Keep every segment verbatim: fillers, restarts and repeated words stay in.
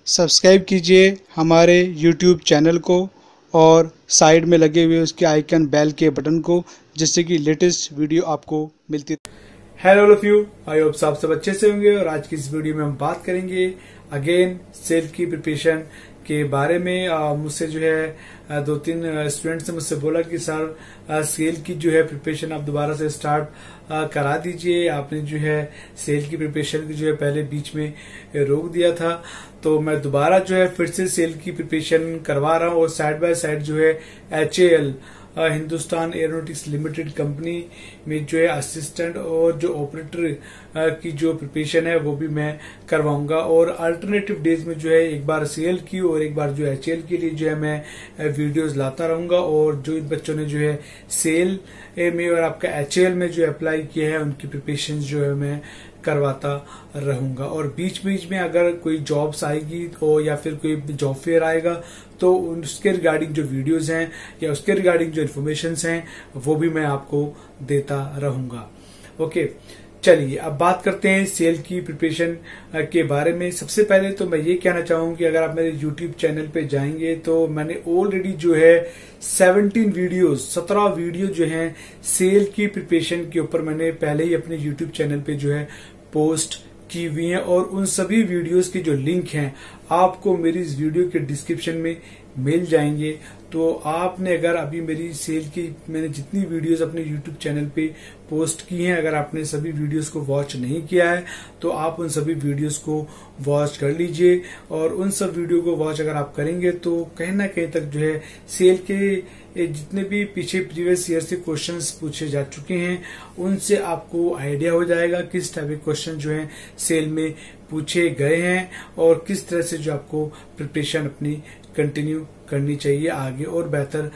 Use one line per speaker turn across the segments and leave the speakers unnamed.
Subscribe कीजिए हमारे YouTube channel को और साइड में लगे हुए उसके आइकन बेल के बटन को, जिससे कि लेटेस्ट वीडियो आपको मिलती रहे। Hello all of you, I hope आप सब अच्छे से होंगे। और आज की इस वीडियो में हम बात करेंगे अगेन सेल की प्रिपरेशन के बारे में। मुझसे जो है दो तीन स्टूडेंट्स ने मुझसे बोला कि सर सेल की जो है प्रिपरेशन आप दोबारा से स्टार्ट करा दीजिए। आपने जो है सेल की प्रिपरेशन की जो है पहले बीच में रोक दिया था, तो मैं दोबारा जो है फिर से सेल की प्रिपरेशन करवा रहा हूँ। और साइड बाय साइड जो है H A L Hindustan aeronautics limited company में जो है असिस्टेंट और जो ऑपरेटर की जो प्रिपरेशन है वो भी मैं करवाऊंगा। और अल्टरनेटिव डेज में जो है एक बार सेल की और एक बार जो एच ए एल के लिए जो है मैं वीडियोस लाता रहूंगा। और जो इन बच्चों ने जो है सेल में और आपका एच ए एल में जो अप्लाई किया है उनकी प्रिपरेशन जो है मैं करवाता रहूंगा। और बीच बीच में अगर कोई जॉब्स आएगी तो या फिर कोई जॉब फेयर आएगा तो उसके रिगार्डिंग जो वीडियोस हैं या उसके रिगार्डिंग जो इन्फॉर्मेशन हैं वो भी मैं आपको देता रहूंगा। ओके, चलिए अब बात करते हैं सेल की प्रिपरेशन के बारे में। सबसे पहले तो मैं ये कहना चाहूंगा कि अगर आप मेरे यूट्यूब चैनल पे जाएंगे तो मैंने ऑलरेडी जो है सत्रह वीडियोस सत्रह वीडियो जो हैं सेल की प्रिपरेशन के ऊपर मैंने पहले ही अपने यूट्यूब चैनल पे जो है पोस्ट की हुई है। और उन सभी वीडियोस के जो लिंक हैं आपको मेरी इस वीडियो के डिस्क्रिप्शन में मिल जाएंगे। तो आपने अगर अभी मेरी सेल की मैंने जितनी वीडियोस अपने यूट्यूब चैनल पे पोस्ट की हैं, अगर आपने सभी वीडियोस को वॉच नहीं किया है तो आप उन सभी वीडियोस को वॉच कर लीजिए। और उन सब वीडियो को वॉच अगर आप करेंगे तो कहीं ना कहीं तक जो है सेल के जितने भी पीछे प्रीवियस ईयर से क्वेश्चंस पूछे जा चुके हैं उनसे आपको आइडिया हो जाएगा किस टाइप के क्वेश्चन जो है सेल में पूछे गए हैं और किस तरह से जो आपको प्रिपरेशन अपनी कंटिन्यू करनी चाहिए आगे और बेहतर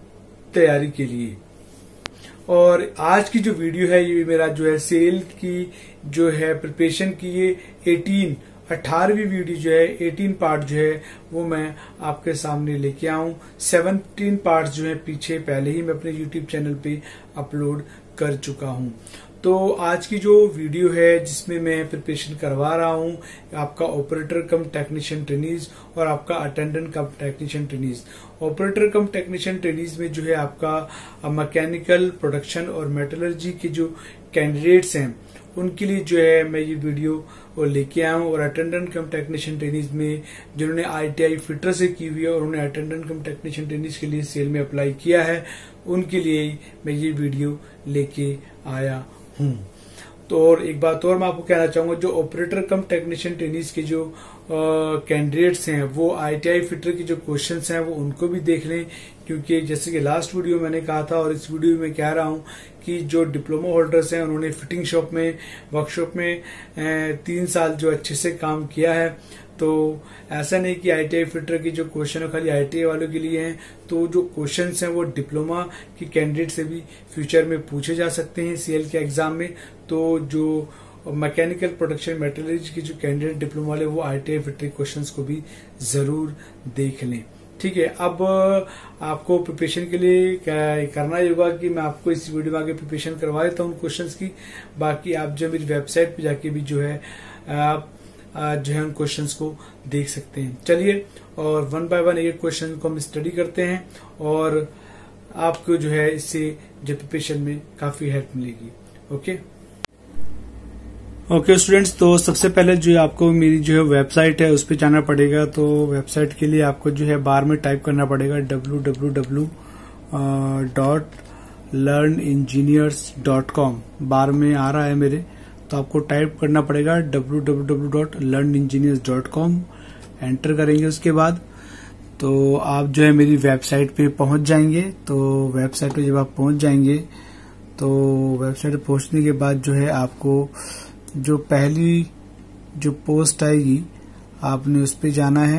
तैयारी के लिए। और आज की जो वीडियो है ये मेरा जो है सेल की जो है प्रिपरेशन की ये अठारहवीं अठारहवीं वीडियो जो है अठारह पार्ट जो है वो मैं आपके सामने लेके आऊं। सत्रह पार्ट जो है पीछे पहले ही मैं अपने यूट्यूब चैनल पे अपलोड कर चुका हूं। तो आज की जो वीडियो है जिसमें मैं प्रिपरेशन करवा रहा हूं आपका ऑपरेटर कम टेक्नीशियन ट्रेनीज और आपका attendant cum technician trainees. Operator cum technician trainees में जो है आपका मैकेनिकल प्रोडक्शन और मेटलर्जी के जो कैंडिडेट्स हैं उनके लिए जो है मैं ये वीडियो लेके आया हूँ। और अटेंडेंट कम टेक्नीशियन ट्रेनीज में जिन्होंने आई टी आई फिटर से की हुई है और उन्होंने अटेंडेंट कम टेक्नीशियन ट्रेनीज के लिए सेल में अप्लाई किया है उनके लिए मैं ये वीडियो लेके आया हूँ। तो और एक बात और मैं आपको कहना चाहूंगा, जो ऑपरेटर कम टेक्नीशियन ट्रेनीज के जो कैंडिडेट्स हैं वो आई टी आई फिटर के जो क्वेश्चंस हैं वो उनको भी देख लें। क्योंकि जैसे कि लास्ट वीडियो मैंने कहा था और इस वीडियो में कह रहा हूं कि जो डिप्लोमा होल्डर्स हैं उन्होंने फिटिंग शॉप में वर्कशॉप में तीन साल जो अच्छे से काम किया है। तो ऐसा नहीं कि आई टी आई फिटर की जो क्वेश्चन है खाली आई टी आई वालों के लिए हैं, तो जो क्वेश्चंस हैं वो डिप्लोमा के कैंडिडेट से भी फ्यूचर में पूछे जा सकते हैं सीएल के एग्जाम में। तो जो मैकेनिकल प्रोडक्शन मेटलर्जी के जो कैंडिडेट डिप्लोमा वाले वो I T I fitter questions को भी जरूर देख लें। ठीक है, अब आपको प्रिपरेशन के लिए करना ही होगा कि मैं आपको इस वीडियो में आगे प्रिपरेशन करवा देता हूँ क्वेश्चंस की। बाकी आप जो मेरी वेबसाइट पे जाके भी जो है आप जो है उन क्वेश्चंस को देख सकते हैं। चलिए और वन बाय वन एक क्वेश्चन को हम स्टडी करते हैं और आपको जो है इससे जो प्रिपरेशन में काफी हेल्प मिलेगी। ओके ओके स्टूडेंट्स, तो सबसे पहले जो आपको मेरी जो है वेबसाइट है उस पर जाना पड़ेगा। तो वेबसाइट के लिए आपको जो है बार में टाइप करना पड़ेगा W W W dot learn engineers dot com. बार में आ रहा है मेरे, तो आपको टाइप करना पड़ेगा W W W dot learn engineers dot com. Enter करेंगे उसके बाद तो आप जो है मेरी वेबसाइट पे पहुंच जाएंगे। तो वेबसाइट पे जब आप पहुंच जाएंगे तो वेबसाइट पे पहुंचने के बाद जो है आपको जो पहली जो पोस्ट आएगी आपने उस पे जाना है।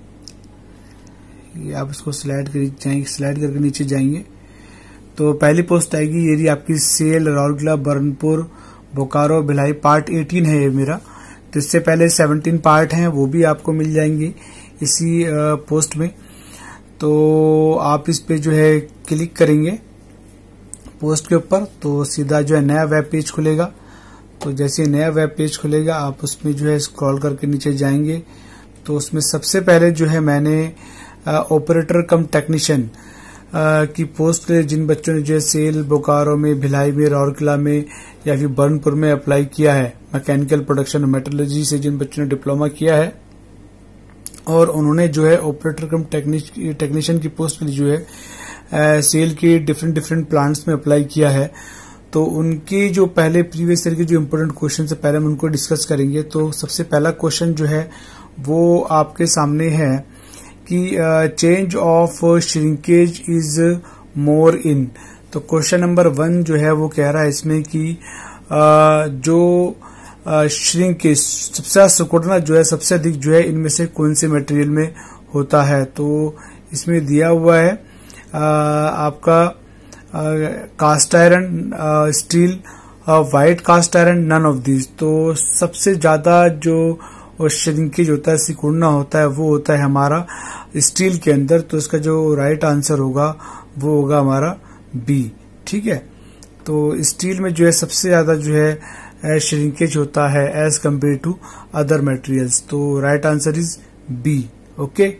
ये आप इसको स्लाइड कर जाएंगे, स्लाइड करके नीचे जाएंगे तो पहली पोस्ट आएगी। ये आपकी सेल राउरकेला बरनपुर बोकारो भिलाई पार्ट अठारह है ये मेरा। तो इससे पहले सत्रह पार्ट हैं वो भी आपको मिल जाएंगे इसी पोस्ट में। तो आप इस पे जो है क्लिक करेंगे पोस्ट के ऊपर तो सीधा जो है नया वेब पेज खुलेगा। तो जैसे नया वेब पेज खुलेगा आप उसमें जो है स्क्रॉल करके नीचे जाएंगे तो उसमें सबसे पहले जो है मैंने ऑपरेटर कम टेक्नीशियन की पोस्ट के लिए जिन बच्चों ने जो है सेल, बोकारो में, भिलाई में, राउरकेला में या फिर बर्नपुर में अप्लाई किया है, मैकेनिकल प्रोडक्शन और मेटलर्जी से जिन बच्चों ने डिप्लोमा किया है और उन्होंने जो है ऑपरेटर कम टेक्नीशियन की पोस्ट के लिए जो है सेल के डिफरेंट डिफरेंट प्लांट्स में अप्लाई किया है, तो उनके जो पहले प्रीवियस ईयर के जो इम्पोर्टेंट क्वेश्चन है पहले हम उनको डिस्कस करेंगे। तो सबसे पहला क्वेश्चन जो है वो आपके सामने है कि change of shrinkage is more in. तो क्वेश्चन नंबर वन जो है वो कह रहा है इसमें कि uh, जो श्रिंकेज uh, सबसे सिकुड़ना जो है सबसे अधिक जो है इनमें से कौन से मटेरियल में होता है। तो इसमें दिया हुआ है uh, आपका cast iron, steel, white cast iron, none of these. तो सबसे ज्यादा जो श्रिंकेज होता है, सिकुड़ना होता है, वो होता है हमारा स्टील के अंदर। तो इसका जो राइट आंसर होगा वो होगा हमारा बी। ठीक है, तो स्टील में जो है सबसे ज्यादा जो है श्रिंकेज होता है as compare to other materials. तो right answer is B. Okay,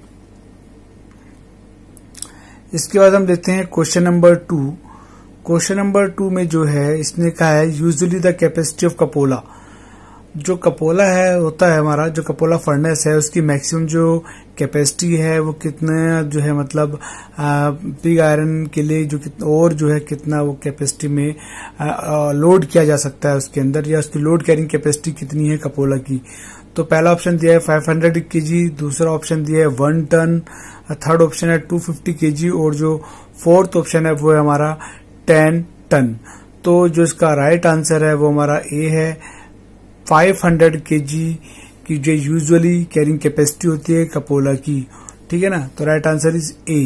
इसके बाद हम लेते हैं question number two. Question number two में जो है इसने कहा है usually the capacity of cupola. जो कपोला है होता है हमारा, जो कपोला फर्नेस है उसकी मैक्सिमम जो कैपेसिटी है वो कितना जो है मतलब पिग आयरन के लिए जो कितना और जो है कितना वो कैपेसिटी में आ, आ, लोड किया जा सकता है उसके अंदर, या उसकी लोड कैरिंग कैपेसिटी कितनी है कपोला की। तो पहला ऑप्शन दिया है पाँच सौ केजी, दूसरा ऑप्शन दिया है वन टन, थर्ड ऑप्शन है दो सौ पचास केजी और जो फोर्थ ऑप्शन है वो है हमारा दस टन। तो जो इसका राइट आंसर है वो हमारा ए है। पाँच सौ केजी की जो यूजुअली कैरिंग कैपेसिटी होती है कपोला की। ठीक है ना, तो राइट आंसर इज ए।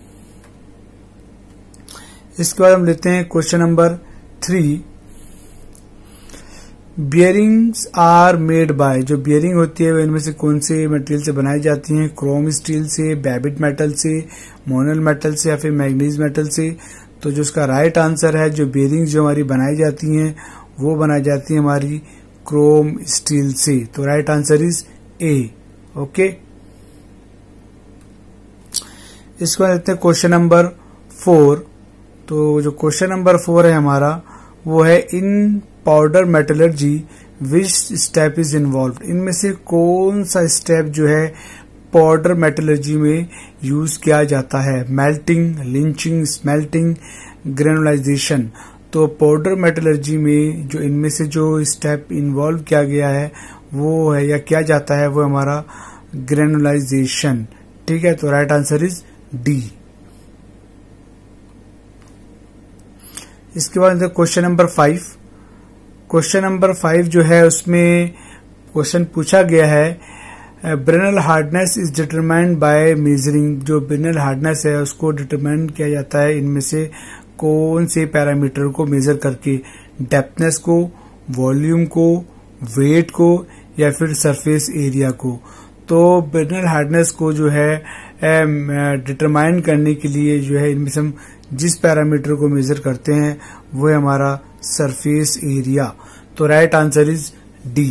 इसके बाद हम लेते हैं question number three. Bearings are made by. जो बियरिंग होती है वो इनमें से कौन से मटेरियल से बनाई जाती हैं? क्रोम स्टील से, बेबिट मेटल से, मोनल मेटल से या फिर मैग्नीज मेटल से। तो जो इसका राइट आंसर है जो बियरिंग्स जो हमारी बनाई जाती हैं वो बनाई जाती है हमारी क्रोम स्टील से। तो right answer is A. Okay, इसको लेते हैं क्वेश्चन नंबर फोर। तो जो क्वेश्चन नंबर फोर है हमारा वो है in powder metallurgy which step is involve. इनमें से कौन सा स्टेप जो है पाउडर मेटलर्जी में यूज किया जाता है? Melting, lynching, smelting, granulization. तो पाउडर मेटलर्जी में जो इनमें से जो स्टेप इन्वॉल्व किया गया है वो है या किया जाता है वो हमारा ग्रेनुलाइजेशन। ठीक है, तो राइट आंसर इज डी। इसके बाद question number five. Question number five जो है उसमें क्वेश्चन पूछा गया है Brinell hardness is determined by measuring. जो ब्रेनल हार्डनेस है उसको डिटरमाइन किया जाता है इनमें से कौन से पैरामीटर को मेजर करके? डेप्थनेस को, वॉल्यूम को, वेट को या फिर सरफेस एरिया को। तो ब्रेनल हार्डनेस को जो है डिटरमाइन करने के लिए जो है इनमें से हम जिस पैरामीटर को मेजर करते हैं वो है हमारा सरफेस एरिया। तो right answer is D.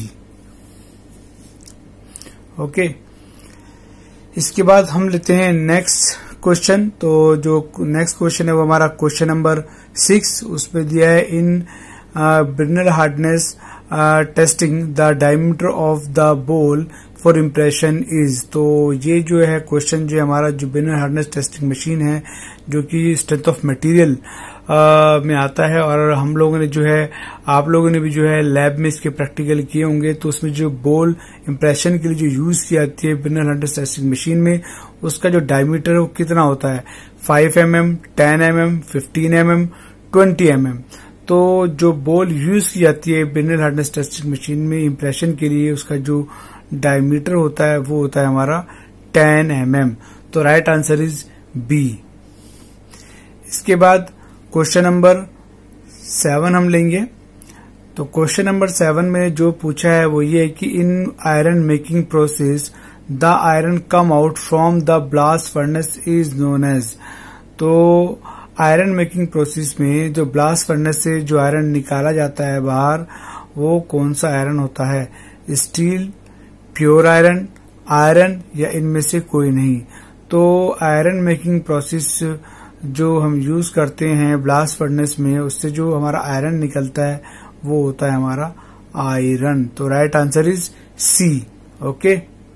Okay, इसके बाद हम लेते हैं नेक्स्ट क्वेश्चन। तो जो नेक्स्ट क्वेश्चन है वो हमारा क्वेश्चन नंबर सिक्स। उसमें दिया है in Brinell hardness testing the diameter of the ball for impression is. तो ये जो है क्वेश्चन जो हमारा जो ब्रेनल हार्डनेस टेस्टिंग मशीन है जो कि स्ट्रेंथ ऑफ मटेरियल में आता है और हम लोगों ने जो है आप लोगों ने भी जो है लैब में इसके प्रैक्टिकल किए होंगे। तो उसमें जो बोल इम्प्रेशन के लिए जो यूज की जाती है ब्रेनल हार्डनेस टेस्टिंग मशीन में उसका जो डायमीटर है वो कितना होता है? Five M M, ten M M, fifteen M M, twenty M M. तो जो बोल यूज की जाती है ब्रेनल हार्डनेस टेस्टिंग मशीन में इम्प्रेशन के लिए उसका जो डायमीटर होता है वो होता है हमारा टेन एम एम। तो राइट आंसर इज बी। इसके बाद क्वेश्चन नंबर सेवन हम लेंगे। तो क्वेश्चन नंबर सेवन में जो पूछा है वो ये है कि in iron making process the iron come out from the blast furnace is known as. तो आयरन मेकिंग प्रोसेस में जो ब्लास्ट फर्नेस से जो आयरन निकाला जाता है बाहर वो कौन सा आयरन होता है? स्टील, प्योर आयरन, आयरन या इनमें से कोई नहीं। तो आयरन मेकिंग प्रोसेस जो हम यूज करते हैं ब्लास्ट फर्नेस में, उससे जो हमारा आयरन निकलता है वो होता है हमारा आयरन। तो right answer is C. Okay,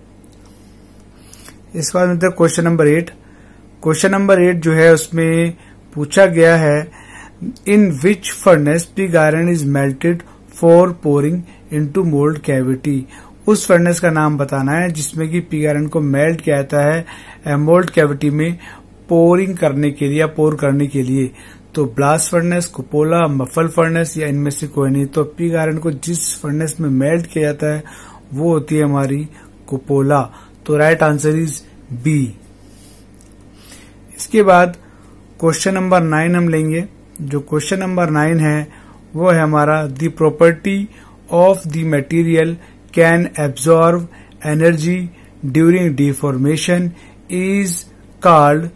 इसके बाद मतलब question number eight. Question number eight जो है उसमें पूछा गया है in which furnace pig iron is melted for pouring into mould cavity. उस फर्नेस का नाम बताना है जिसमें कि पिग आयरन को मेल्ट किया जाता है मोल्ड कैविटी में पोरिंग करने के लिए या पोर करने के लिए। तो blast furnace, cupola, muffle furnace या इनमें से कोई नहीं। तो पिग आयरन को जिस फर्नेस में मेल्ट किया जाता है वो होती है हमारी कुपोला। तो राइट आंसर इज बी। इसके बाद क्वेश्चन नंबर नाइन हम लेंगे। जो क्वेश्चन नंबर नाइन है वो है हमारा the property of the material can absorb energy during deformation is called.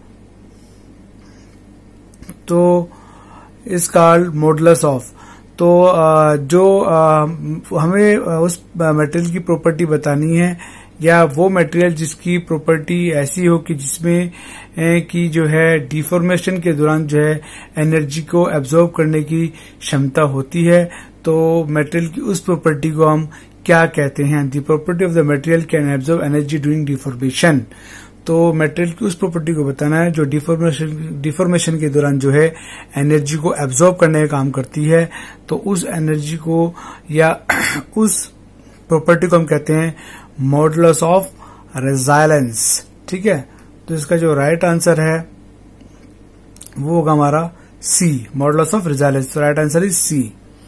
तो इज कॉल्ड मॉडुलस ऑफ। तो जो हमें उस मटेरियल की प्रॉपर्टी बतानी है या वो मटेरियल जिसकी प्रॉपर्टी ऐसी हो कि जिसमें की जो है डिफॉर्मेशन के दौरान जो है एनर्जी को एब्जॉर्ब करने की क्षमता होती है, तो मटेरियल की उस प्रॉपर्टी को हम क्या कहते हैं? The property of the material can absorb energy during deformation. तो मटेरियल की उस प्रॉपर्टी को बताना है जो डिफॉर्मेशन डिफॉर्मेशन के दौरान जो है एनर्जी को एब्जॉर्ब करने का काम करती है। तो उस एनर्जी को या उस प्रॉपर्टी को हम कहते हैं मॉडुलस ऑफ रेजिलेंस। ठीक है, तो इसका जो राइट आंसर है वो होगा हमारा सी, मॉडुलस ऑफ रेजिलेंस। तो राइट आंसर इज सी।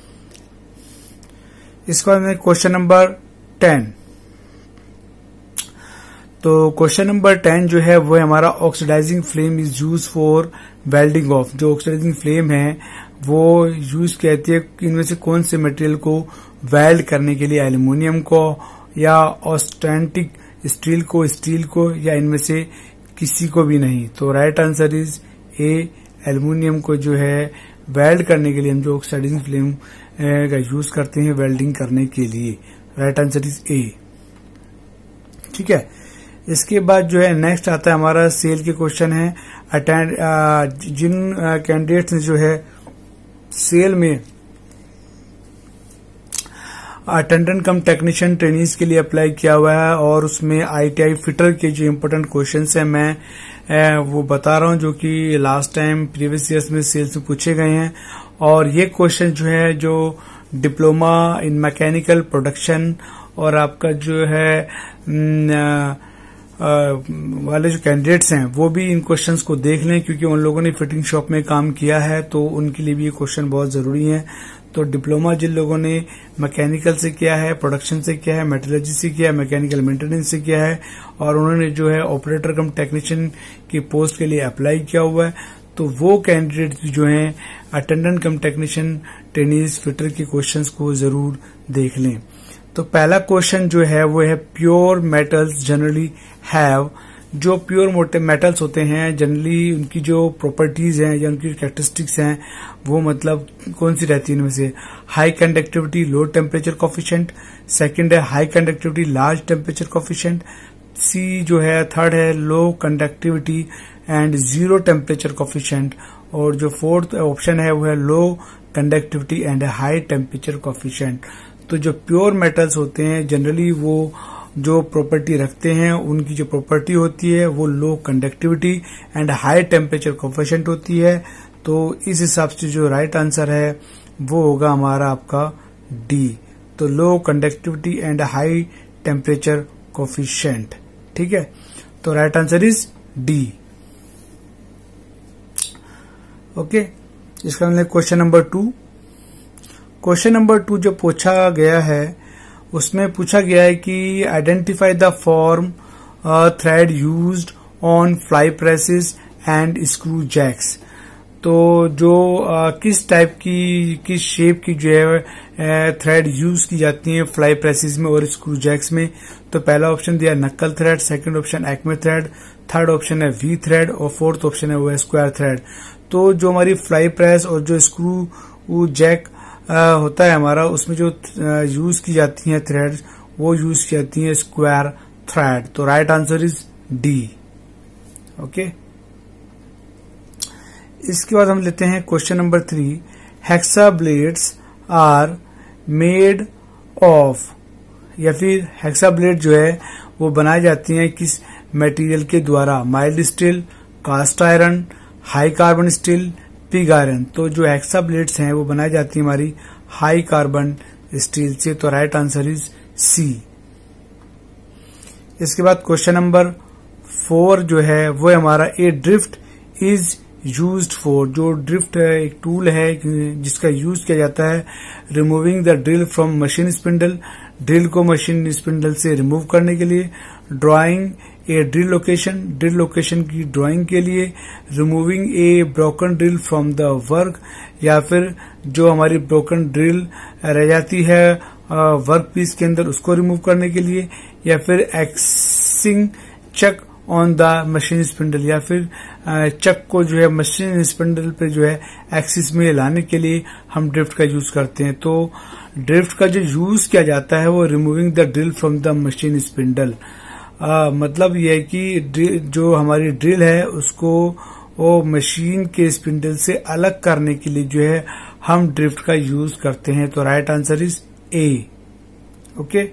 इसके बाद में क्वेश्चन नंबर टेन। तो क्वेश्चन नंबर टेन जो है वो है हमारा oxidising flame is use for welding of. जो ऑक्सीडाइजिंग फ्लेम है वो यूज कहती है इनमें से कौन से मटेरियल को वेल्ड करने के लिए? एल्यूमिनियम को या ऑस्टेंटिक स्टील को, स्टील को या इनमें से किसी को भी नहीं। तो right answer is A, aluminium को जो है वेल्ड करने के लिए हम जो ऑक्सीडाइजिंग फ्लेम का यूज करते हैं वेल्डिंग करने के लिए। Right answer is A. ठीक है, इसके बाद जो है नेक्स्ट आता है हमारा सेल के क्वेश्चन है। अटेंड जिन कैंडिडेट्स ने जो है सेल में अटेंडेंट कम टेक्नीशियन ट्रेनिंग्स के लिए अप्लाई किया हुआ है और उसमें आईटीआई फिटर के जो इम्पोर्टेंट क्वेश्चंस हैं मैं ए, वो बता रहा हूं जो कि लास्ट टाइम प्रीवियस ईयर्स में सेल्स में पूछे गए हैं। और ये क्वेश्चन जो है जो डिप्लोमा इन मैकेनिकल प्रोडक्शन और आपका जो है न, Uh, वाले जो कैंडिडेट्स हैं वो भी इन क्वेश्चंस को देख लें क्योंकि उन लोगों ने फिटिंग शॉप में काम किया है तो उनके लिए भी ये क्वेश्चन बहुत जरूरी है। तो डिप्लोमा जिन लोगों ने मैकेनिकल से किया है, प्रोडक्शन से किया है, मेटलर्जी से किया है, मैकेनिकल मेंटेनेंस से किया है और उन्होंने जो है ऑपरेटर कम टेक्नीशियन की पोस्ट के लिए अप्लाई किया हुआ है, तो वो कैंडिडेट जो है attendant cum technician trainees fitter के क्वेश्चंस को जरूर देख लें। तो पहला क्वेश्चन जो है वो है प्योर मेटल्स जनरली हैव। जो प्योर मेटल्स होते हैं जनरली उनकी जो प्रॉपर्टीज हैं या उनकी कैरेक्टरिस्टिक्स हैं वो मतलब कौन सी रहती है इनमें से? High conductivity, low temperature coefficient. Second है high conductivity, large temperature coefficient. C जो है थर्ड है low conductivity and zero temperature coefficient. और जो फोर्थ ऑप्शन है वो है low conductivity and high temperature coefficient. तो जो प्योर मेटल्स होते हैं जनरली वो जो प्रॉपर्टी रखते हैं उनकी जो प्रॉपर्टी होती है वो low conductivity and high temperature coefficient होती है। तो इस हिसाब से जो राइट आंसर है वो होगा हमारा आपका डी। तो low conductivity and high temperature coefficient. ठीक है, तो right answer is D. Okay, इसका मतलब question number two. Question number two जो पूछा गया है उसमें पूछा गया है कि identify the form thread used on fly presses and screw jacks. तो जो uh, किस टाइप की किस शेप की जो है थ्रेड uh, यूज की जाती है फ्लाई प्रेसेस में और स्क्रू जैक्स में। तो पहला ऑप्शन दिया knuckle thread, second option acme thread, third option है वी थ्रेड और फोर्थ ऑप्शन है वो है स्क्वायर थ्रेड। तो जो हमारी फ्लाई प्रेस और जो स्क्रू जैक Uh, होता है हमारा उसमें जो यूज uh, की जाती हैं थ्रेड्स वो यूज की जाती हैं स्क्वायर थ्रेड। तो right answer is D. Okay, इसके बाद हम लेते हैं question number three. Hacksaw blades are made of, या फिर हेक्सा ब्लेड जो है वो बनाई जाती हैं किस मटेरियल के द्वारा? Mild steel, cast iron, high carbon steel, pig iron. तो जो हेक्सा ब्लेड्स हैं वो बनाई जाती है हमारी हाई कार्बन स्टील से। तो राइट आंसर इज सी। इसके बाद क्वेश्चन नंबर फोर जो है वो है हमारा, A drift is used for. जो ड्रिफ्ट है एक टूल है जिसका यूज किया जाता है removing the drill from machine spindle, drill को मशीन स्पिंडल से रिमूव करने के लिए। Drawing a drill location, drill location की ड्राइंग के लिए। Removing a broken drill from the work, या फिर जो हमारी ब्रोकन ड्रिल रह जाती है वर्क पीस के अंदर उसको रिमूव करने के लिए। या फिर एक्सिंग chuck on the machine spindle, या फिर चक को जो है मशीन स्पिंडल पे जो है एक्सिस में लाने के लिए हम ड्रिफ्ट का यूज करते हैं। तो ड्रिफ्ट का जो यूज किया जाता है वो removing the drill from the machine spindle. मतलब यह है कि जो हमारी ड्रिल है उसको वो मशीन के स्पिंडल से अलग करने के लिए जो है हम ड्रिफ्ट का यूज करते हैं। तो right answer is A. Okay,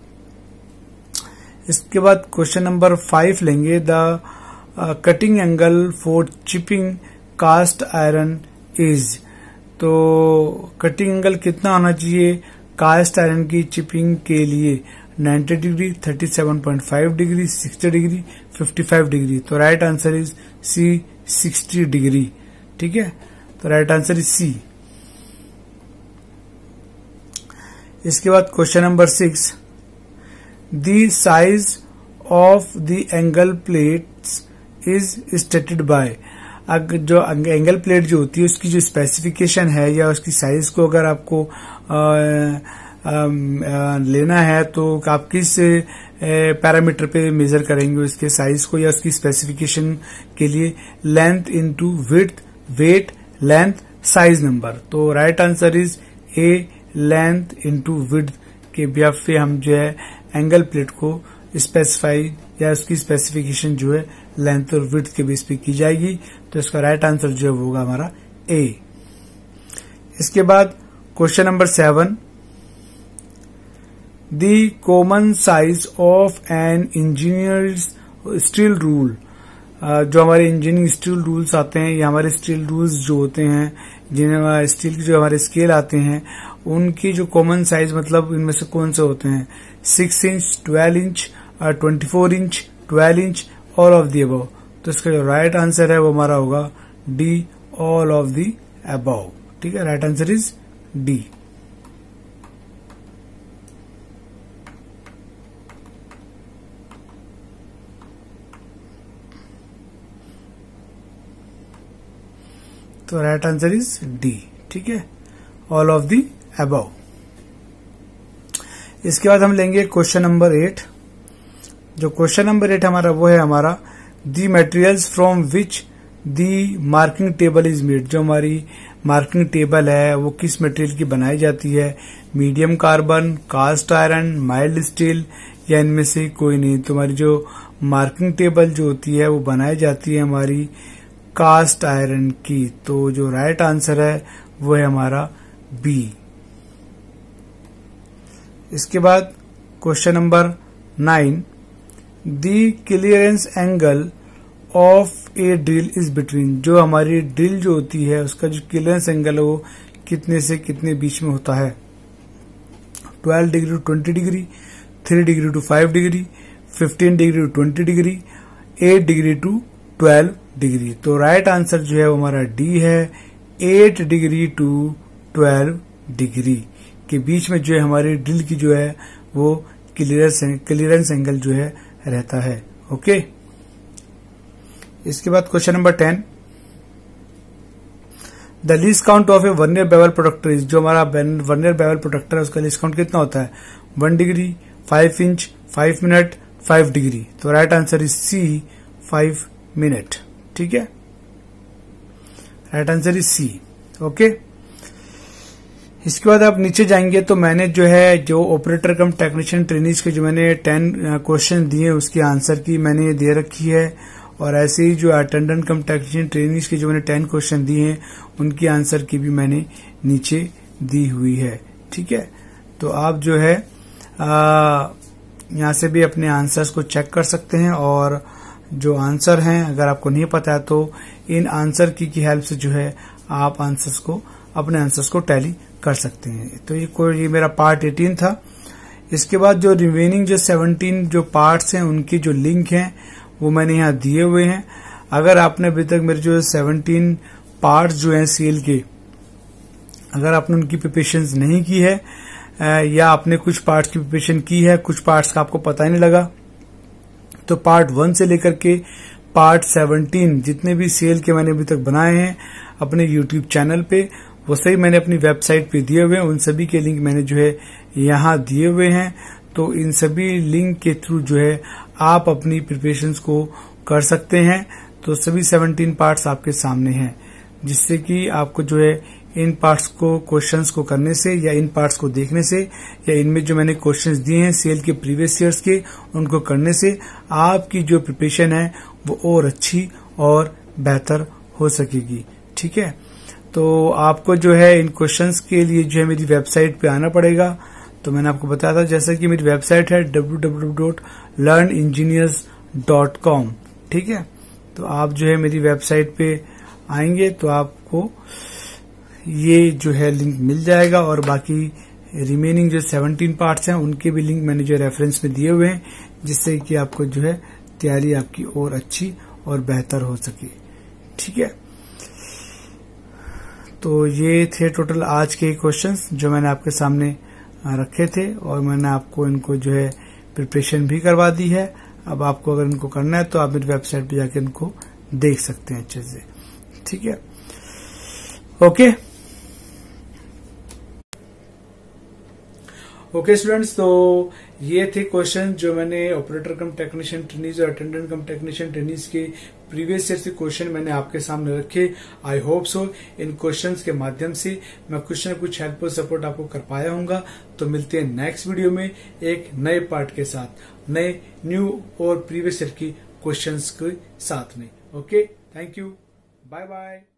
इसके बाद क्वेश्चन नंबर फाइव लेंगे। The cutting angle for chipping cast iron is. तो कटिंग एंगल कितना होना चाहिए कास्ट आयरन की चिपिंग के लिए? Ninety degree, thirty seven point five degree, sixty degree, fifty five degree. तो right answer is C, sixty degree. ठीक है, तो राइट आंसर इज सी। इसके बाद question number six. The size of the angle plates is stated by. अगर जो angle plate जो होती है उसकी जो स्पेसिफिकेशन है या उसकी साइज को अगर आपको आ, आ, आ, लेना है तो आप किस पैरामीटर पे मेजर करेंगे उसके साइज को या उसकी स्पेसिफिकेशन के लिए? Length into width, weight, length, size number. तो right answer is A, length into width के बेस पे हम जो है एंगल प्लेट को स्पेसिफाई या उसकी स्पेसिफिकेशन जो है लेंथ और विड्थ के बेस पे की जाएगी। तो इसका राइट आंसर जो है होगा हमारा ए। इसके बाद question number seven. The common size of an engineers steel rule. जो हमारे इंजीनियरिंग स्टील रूल्स आते हैं या हमारे स्टील रूल्स जो होते हैं जिन्हें स्टील के जो हमारे स्केल आते हैं उनकी जो कॉमन साइज मतलब इनमें से कौन से होते हैं? Six inch, twelve inch, twenty four inch, twelve inch, all of the above. तो इसका जो राइट आंसर है वो हमारा होगा D, all of the above. ठीक है, राइट आंसर इज डी। तो राइट आंसर इज डी। ठीक है, ऑल ऑफ दी अबव। इसके बाद हम लेंगे क्वेश्चन नंबर एट। जो क्वेश्चन नंबर एट हमारा वो है हमारा the materials from which the marking table is made. जो हमारी मार्किंग टेबल है वो किस मटेरियल की बनाई जाती है? Medium carbon, cast iron, mild steel, या इनमें से कोई नहीं। तो हमारी जो मार्किंग टेबल जो होती है वो बनाई जाती है हमारी कास्ट आयरन की। तो जो राइट आंसर है वो है हमारा बी। इसके बाद question number nine. The clearance angle of a drill is between. जो हमारी ड्रिल जो होती है उसका जो क्लियरेंस एंगल है वो कितने से कितने बीच में होता है? Twelve degree to twenty degree, three degree to five degree, fifteen degree to twenty degree, eight degree to twelve degree. तो राइट आंसर जो है वो हमारा डी है, eight degree to twelve degree के बीच में जो है हमारी ड्रिल की जो है वो क्लियरेंस क्लियरेंस एंगल जो है रहता है। ओके, इसके बाद question number ten. The least count of a vernier bevel protractor is. जो हमारा वर्नियर बेवल प्रोडक्टर है उसका लीस्ट काउंट कितना होता है? One degree, five inch, five minute, five degree. तो right answer is C, five minute. ठीक है, right answer is C. Okay, इसके बाद आप नीचे जाएंगे तो मैंने जो है जो ऑपरेटर कम टेक्नीशियन ट्रेनिंग्स के जो मैंने टेन क्वेश्चन दिए उसकी आंसर की मैंने दे रखी है, और ऐसे ही जो अटेंडेंट कम टेक्नीशियन ट्रेनिंग्स के जो मैंने टेन क्वेश्चन दिए हैं उनकी आंसर की भी मैंने नीचे दी हुई है। ठीक है, तो आप जो है यहाँ से भी अपने आंसर्स को चेक कर सकते हैं, और जो आंसर हैं अगर आपको नहीं पता है तो इन आंसर की की हेल्प से जो है आप आंसर्स को अपने आंसर्स को टैली कर सकते हैं। तो ये कोई ये मेरा पार्ट एटीन था। इसके बाद जो रिमेनिंग जो सेवनटीन जो पार्ट्स हैं उनके जो लिंक हैं वो मैंने यहाँ दिए हुए हैं। अगर आपने अभी तक मेरे जो सेवनटीन पार्ट्स जो हैं सीएल के, अगर आपने उनकी प्रिपरेशन नहीं की है या आपने कुछ पार्ट्स की प्रिपरेशन की है, कुछ पार्ट्स का आपको पता ही नहीं लगा, तो पार्ट वन से लेकर के पार्ट सेवनटीन जितने भी सीएल के मैंने अभी तक बनाए हैं अपने यूट्यूब चैनल पे, वो सही मैंने अपनी वेबसाइट पे दिए हुए हैं। उन सभी के लिंक मैंने जो है यहाँ दिए हुए हैं। तो इन सभी लिंक के थ्रू जो है आप अपनी प्रिपरेशंस को कर सकते हैं। तो सभी सेवनटीन पार्ट्स आपके सामने हैं, जिससे कि आपको जो है इन पार्ट्स को क्वेश्चंस को करने से या इन पार्ट्स को देखने से या इनमें जो मैंने क्वेश्चंस दिए हैं सेल के प्रीवियस ईयर्स के उनको करने से आपकी जो प्रिपरेशन है वो और अच्छी और बेहतर हो सकेगी। ठीक है, तो आपको जो है इन क्वेश्चंस के लिए जो है मेरी वेबसाइट पे आना पड़ेगा। तो मैंने आपको बताया था जैसा कि मेरी वेबसाइट है W W W dot learn engineers dot com. ठीक है, तो आप जो है मेरी वेबसाइट पे आएंगे तो आपको ये जो है लिंक मिल जाएगा, और बाकी रिमेनिंग जो सेवनटीन पार्ट्स हैं उनके भी लिंक मैंने जो रेफरेंस में दिए हुए हैं, जिससे कि आपको जो है तैयारी आपकी और अच्छी और बेहतर हो सके। ठीक है, तो ये थे टोटल आज के क्वेश्चंस जो मैंने आपके सामने रखे थे, और मैंने आपको इनको जो है प्रिपरेशन भी करवा दी है। अब आपको अगर इनको करना है तो आप मेरी वेबसाइट पे जाकर इनको देख सकते हैं अच्छे से। ठीक है, ओके ओके स्टूडेंट्स, तो ये थे क्वेश्चन जो मैंने ऑपरेटर कम टेक्नीशियन ट्रेनीज और अटेंडेंट कम टेक्नीशियन ट्रेनीज के प्रीवियस ईयर से क्वेश्चन मैंने आपके सामने रखे। I hope so in questions के माध्यम से मैं कुछ न कुछ हेल्प और सपोर्ट आपको कर पाया हूंगा। तो मिलते हैं नेक्स्ट वीडियो में एक नए पार्ट के साथ, नए न्यू और प्रीवियस ईयर की क्वेश्चंस के साथ में। Okay, thank you, bye bye.